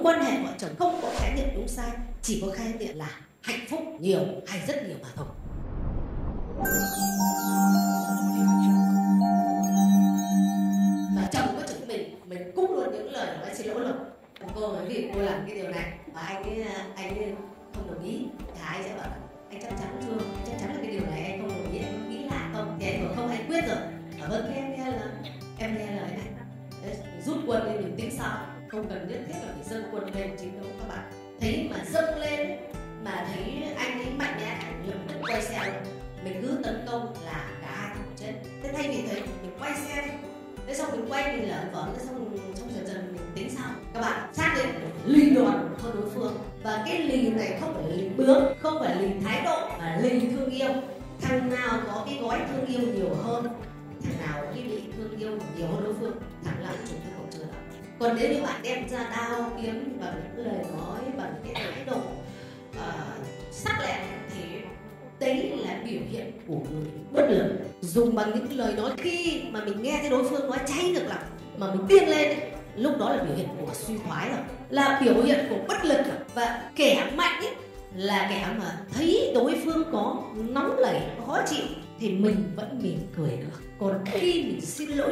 quan hệ vợ chồng không có khái niệm đúng sai, chỉ có khái niệm là hạnh phúc nhiều hay rất nhiều mà thôi. Mà chồng có chửi mình cũng luôn những lời nói xin lỗi rồi. Cô nói vì cô làm cái điều này và anh ấy không đồng ý, thì anh sẽ bảo anh chắc chắn chưa, chắc chắn là cái điều này anh không đồng ý, anh nghĩ lại không? Thì anh bảo không, anh quyết rồi. Vâng, em nghe lời anh. Đấy, rút quân lên mình tính sau, không cần nhất thiết là phải dâng quân lên chiến đấu các bạn. Thấy mà dâng lên mà thấy anh ấy mạnh mẽ, lập tức quay xe rồi. Mình cứ tấn công là cả hai thằng chết. Thế thay vì thế mình quay xe đi. Thế xong mình quay mình lởn vởn, xong dần dần mình tính sao. Các bạn xác định lì đòn hơn đối phương. Và cái lì này không phải là lì bướng, không phải là lì thái độ, mà lì thương yêu. Thằng nào có cái gói thương yêu nhiều hơn, thằng nào khi bị thương yêu nhiều hơn đối phương, thằng lại chủ cái hậu trường đó. Còn nếu như bạn đem ra đao kiếm bằng những lời nói, bằng cái thái độ sắc lẹm thì đấy là biểu hiện của người bất lực. Dùng bằng những lời nói khi mà mình nghe thấy đối phương nói cháy được lòng mà mình tiên lên ấy, lúc đó là biểu hiện của suy thoái rồi, là biểu hiện của bất lực rồi. Và kẻ mạnh ấy là kẻ mà thấy đối phương có nóng nảy, khó chịu thì mình vẫn mỉm cười được. Còn khi mình xin lỗi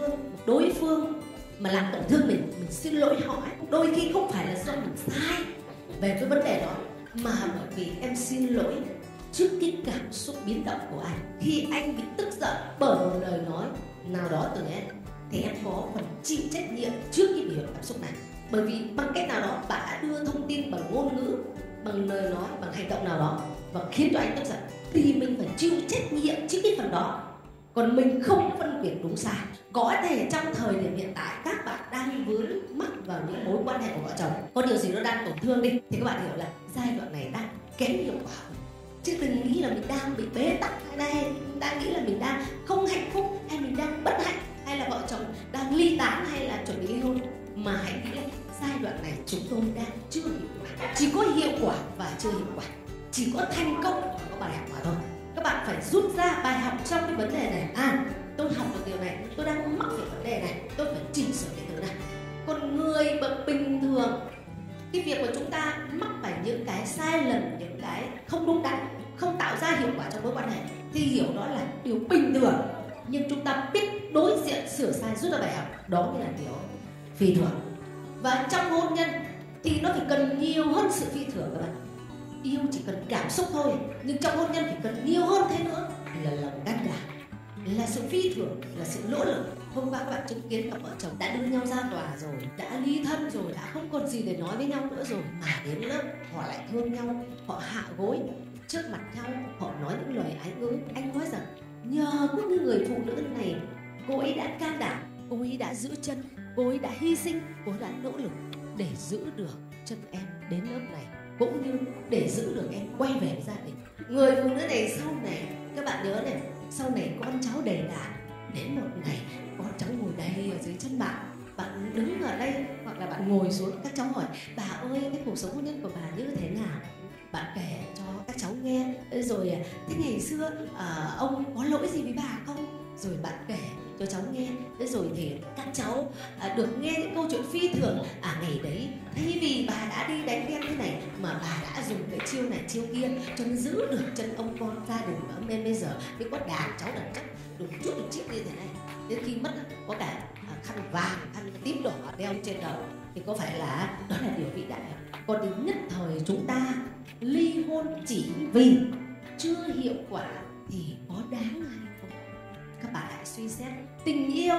đối phương mà làm tổn thương mình xin lỗi họ ấy, đôi khi không phải là do mình sai về cái vấn đề đó, mà bởi vì em xin lỗi trước cái cảm xúc biến động của anh. Khi anh bị tức giận bởi một lời nói nào đó từ em thì em có phần chịu trách nhiệm trước cái biểu hiện cảm xúc này. Bởi vì bằng cách nào đó bạn đã đưa thông tin bằng ngôn ngữ, bằng lời nói, bằng hành động nào đó và khiến cho anh tức giận, thì mình phải chịu trách nhiệm trước cái phần đó. Còn mình không phân biệt đúng sai. Có thể trong thời điểm hiện tại các bạn đang vướng mắc vào những mối quan hệ của vợ chồng, có điều gì nó đang tổn thương đi, thì các bạn hiểu là giai đoạn này đang kém hiệu quả. Chứ đừng nghĩ là mình đang bị bế tắc, hay đang nghĩ là mình đang không hạnh phúc, hay mình đang bất hạnh, hay là vợ chồng đang ly tán, hay là chuẩn bị ly hôn. Mà hãy nghĩ là giai đoạn này chúng tôi đang chưa hiệu quả. Chỉ có hiệu quả và chưa hiệu quả, chỉ có thành công và có bài học mà thôi. Các bạn phải rút ra bài học trong cái vấn đề này. Tôi học được điều này, tôi đang mắc về vấn đề này, tôi phải chỉnh sửa cái thứ này. Còn người bậc bình thường, cái việc của chúng ta mắc phải những cái sai lầm, những cái không đúng đắn, không tạo ra hiệu quả trong mối quan hệ, thì hiểu đó là điều bình thường. Nhưng chúng ta biết đối diện, sửa sai, rút ra bài học, đó mới là điều phi thường. Và trong hôn nhân thì nó phải cần nhiều hơn sự phi thường các bạn. Yêu chỉ cần cảm xúc thôi, nhưng trong hôn nhân phải cần nhiều hơn thế nữa, là lòng can đảm, là sự phi thường, là sự nỗ lực. Hôm qua các bạn chứng kiến cặp vợ chồng đã đưa nhau ra tòa rồi, đã ly thân rồi, đã không còn gì để nói với nhau nữa rồi, mà đến lớp họ lại thương nhau, họ hạ gối trước mặt nhau, họ nói những lời ái ngữ. Anh nói rằng nhờ có những người phụ nữ này, cô ấy đã can đảm, cô ấy đã giữ chân, cô ấy đã hy sinh, cô ấy đã nỗ lực để giữ được chân em đến lớp này, cũng như để giữ được em quay về với gia đình. Người phụ nữ này sau này, các bạn nhớ này, sau này con cháu đầy đàn, đến một ngày con cháu ngồi đây ở dưới chân bạn, bạn đứng ở đây hoặc là bạn ngồi xuống, các cháu hỏi bà ơi cái cuộc sống hôn nhân của bà như thế nào, bạn kể cho các cháu nghe, rồi thế ngày xưa ông có lỗi gì với bà không, rồi bạn kể cho cháu nghe. Thế rồi thì các cháu được nghe những câu chuyện phi thường. Ngày đấy thay vì bà đã đi đánh ghen thế này mà bà đã dùng cái chiêu này chiêu kia cho nên giữ được chân ông con gia đình, và nên bây giờ mới có đàn cháu đàn chất được chút được chiếc như thế này. Đến khi mất có cả khăn vàng, khăn tím đỏ đeo trên đầu, thì có phải là đó là điều vĩ đại. Còn đến nhất thời chúng ta ly hôn chỉ vì chưa hiệu quả thì có đáng hay không? Các bạn hãy suy xét. Tình yêu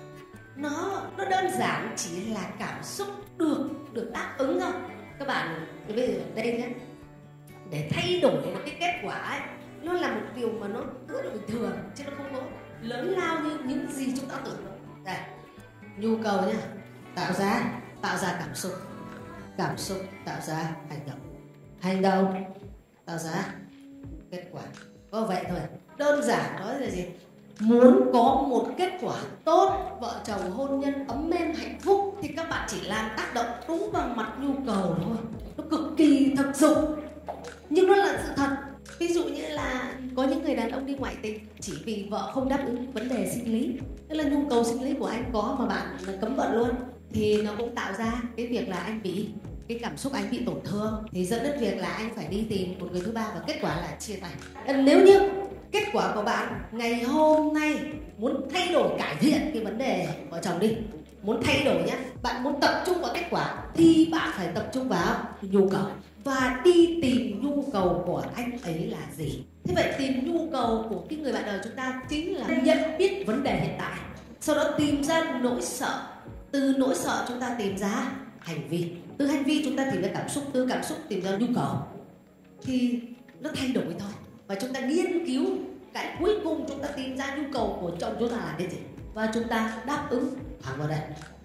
nó đơn giản chỉ là cảm xúc được đáp ứng thôi. Các bạn bây giờ đây nhé, để thay đổi cái kết quả ấy, nó là một điều mà nó rất là bình thường, chứ nó không có lớn lao như những gì chúng ta tưởng. Đây, nhu cầu nhá, tạo ra cảm xúc tạo ra hành động tạo ra kết quả. Có vậy thôi, đơn giản nói là gì? Muốn có một kết quả tốt, vợ chồng hôn nhân ấm êm hạnh phúc, thì các bạn chỉ làm tác động đúng vào mặt nhu cầu thôi. Nó cực kỳ thực dụng, nhưng nó là sự thật. Ví dụ như là có những người đàn ông đi ngoại tình chỉ vì vợ không đáp ứng vấn đề sinh lý, tức là nhu cầu sinh lý của anh có mà bạn cấm vợ luôn. thì nó cũng tạo ra cái việc là anh bị cái cảm xúc anh bị tổn thương, thì dẫn đến việc là anh phải đi tìm một người thứ ba và kết quả là chia tay. Nếu như kết quả của bạn ngày hôm nay muốn thay đổi, cải thiện cái vấn đề vợ chồng đi, muốn thay đổi nhé, bạn muốn tập trung vào kết quả thì bạn phải tập trung vào nhu cầu và đi tìm nhu cầu của anh ấy là gì. Thế vậy tìm nhu cầu của cái người bạn đời chúng ta chính là nhận biết vấn đề hiện tại, sau đó tìm ra nỗi sợ, từ nỗi sợ chúng ta tìm ra hành vi, từ hành vi chúng ta tìm ra cảm xúc, từ cảm xúc tìm ra nhu cầu, thì nó thay đổi thôi. Và chúng ta nghiên cứu cái cuối cùng chúng ta tìm ra nhu cầu của chồng chúng ta là cái gì và chúng ta đáp ứng thẳng vào đây.